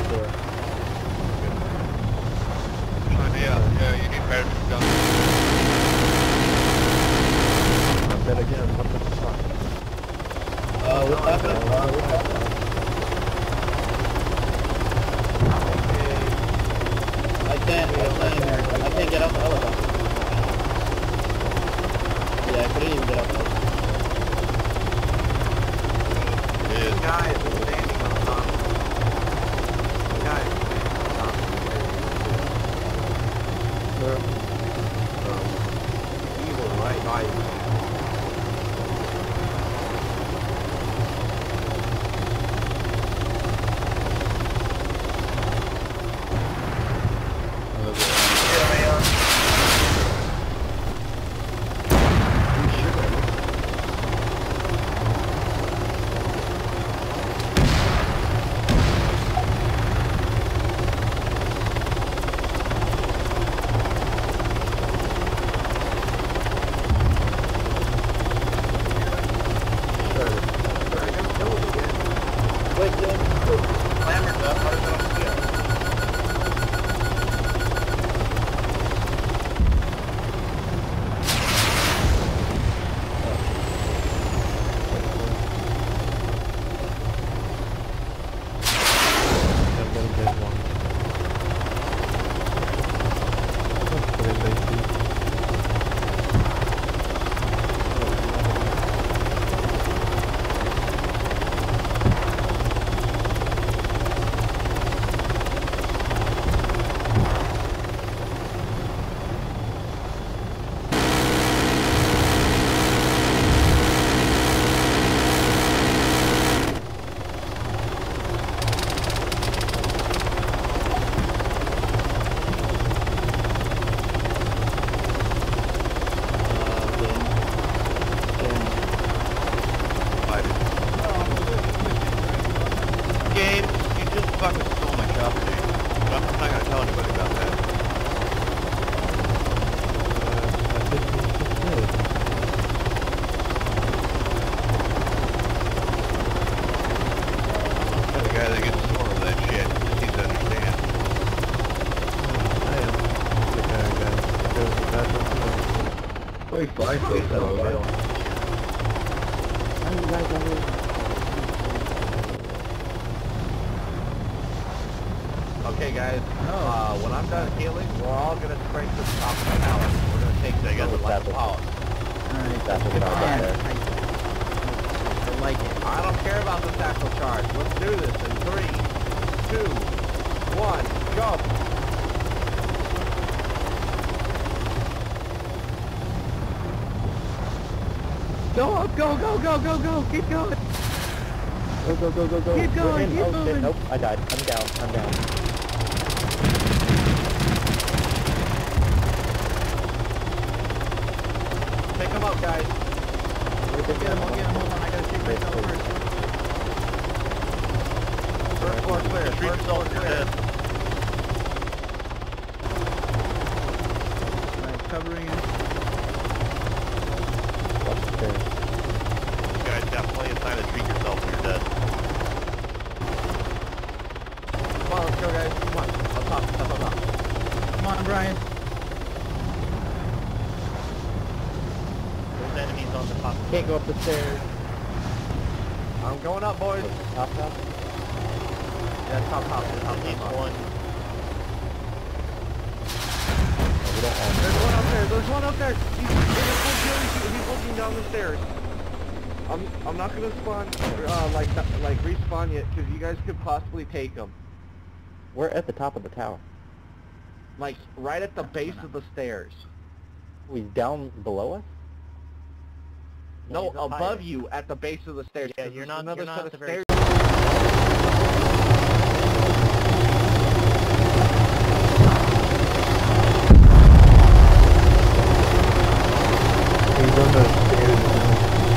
door. Yeah, you need better guns. I'm dead again. What the fuck? What's happening? I can't get out the helicopter. Yeah, I couldn't even get out the helicopter. This guy is standing on top. This guy is standing on top of the evil right by you. Fucking stole my shopping, dude. I'm not gonna tell anybody about that. I think we should do it. I'm the guy that gets sore over that shit. Just needs to understand. I am the guy. There's a bathroom. Wait, fly face that over. How you guys on here? Okay, guys. When I'm done healing, we're all gonna straight to the top of the tower. We're gonna take the other left power. Alright, that's what I like it. I don't care about the tackle charge. Let's do this in 3, 2, 1, go! Go! Keep going! Go! Keep going, keep moving! Shit, nope, I died. I'm down. Take them out, guys. I'll get him, hold on, I gotta shoot myself first. First floor clear, first floor clear. Alright, covering it. Watch the stairs. You guys got plenty of time to treat yourself when you're dead. Come on, let's go, guys. Come on. Up top. Come on, Brian. There's enemies on the top. Can't go up the stairs. I'm going up, boys. Top? Yeah, top. One. There's one up there. He's looking down the stairs. I'm not gonna spawn, like respawn yet, because you guys could possibly take him. We're at the top of the tower. Like, right at the base of the stairs. He's down below us? No, above you at the base of the stairs. Yeah, you're not set of stairs. He's on the stairs now.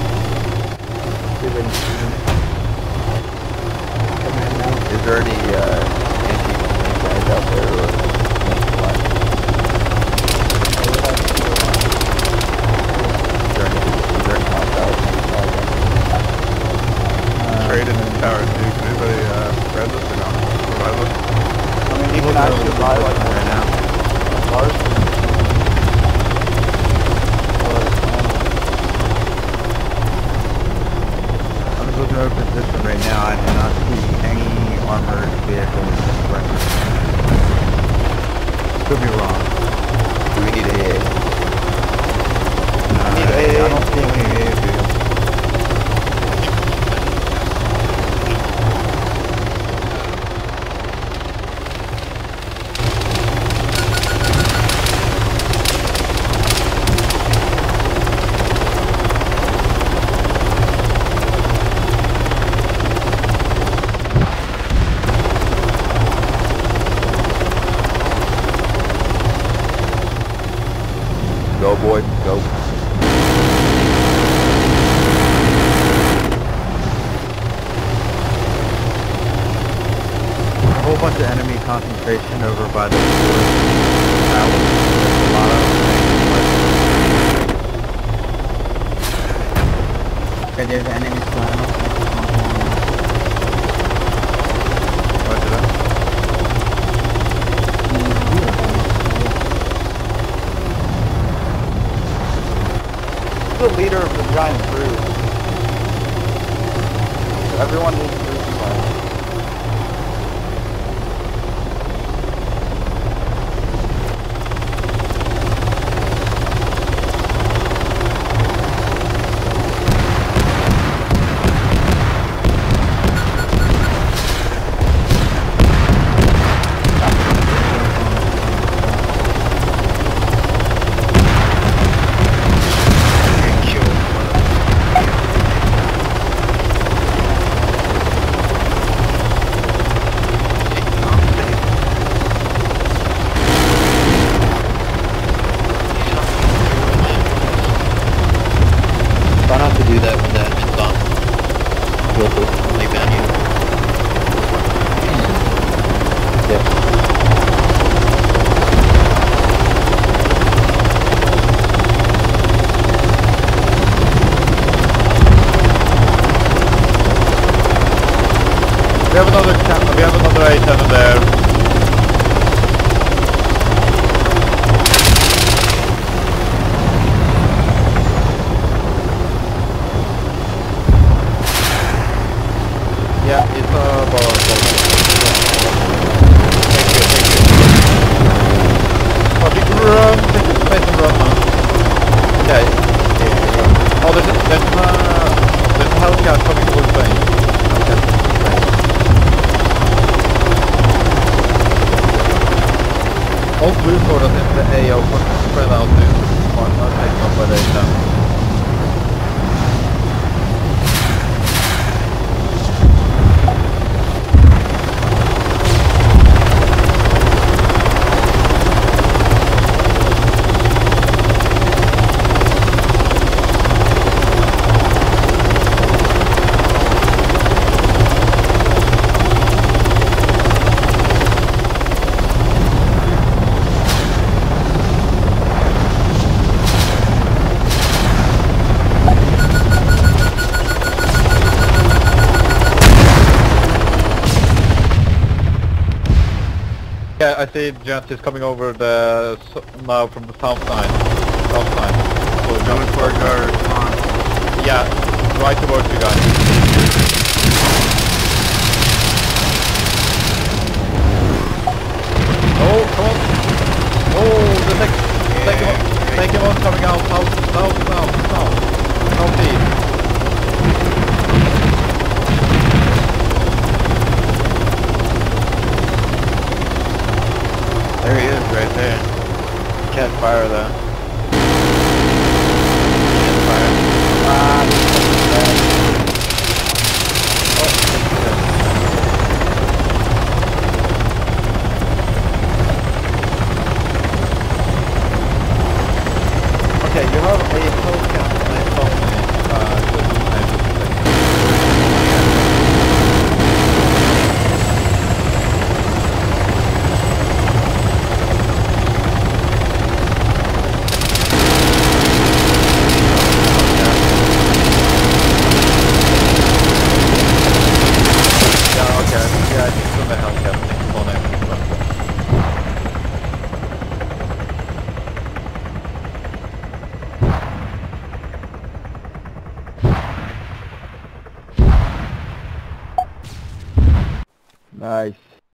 Come in now. Is there any anti-guys out there or what? Is there any hostiles? Traded in tower, dude. Can anybody grab this or not? Revive us? road position right now. I do not see any armored vehicles whatsoever. Could be wrong. Do we need AA? I need AA. I don't see any AA vehicles. Go, boy, go. A whole bunch of enemy concentration over by the tower. There's a lot of Okay, there's enemies flying up. What's that? The leader of the giant group. Everyone needs to Try not to do that when the engine's on. We'll only ban you. Yeah. We have another A10 there. Yeah, it's a ball. Oh, big run! Take the space and run now. Okay. Oh, there's a Hellcat coming towards me. Okay. All blue sort of in the AO, spread out to one, taking off by the A10. Yeah, I see Gent is coming over the now from the south side. So going for your response. Yeah, right towards you guys. Oh, come on! Oh, the second one coming out. Southeast. There he is, right there. Can't fire though. Can't fire. Okay, you have a Hellcat next on me. Nice.